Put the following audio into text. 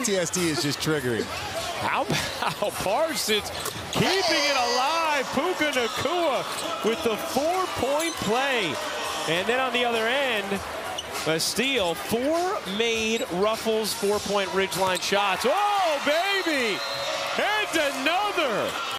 PTSD is just triggering. How about Parsons keeping it alive? Puka Nacua with the 4-point play. And then on the other end, a steal. 4 made Ruffles 4-point ridgeline shots. Oh, baby! And another!